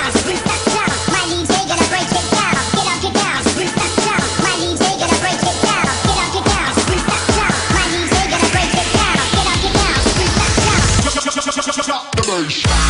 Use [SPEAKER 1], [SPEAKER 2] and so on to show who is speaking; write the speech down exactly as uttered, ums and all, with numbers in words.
[SPEAKER 1] down. Break that down. My D J gonna break it down. Get up, get down. Break that down. My D J gonna break it down. Get up, get down. Break that down. My D J gonna break it down. Get up, get down. Break that down.
[SPEAKER 2] The bass.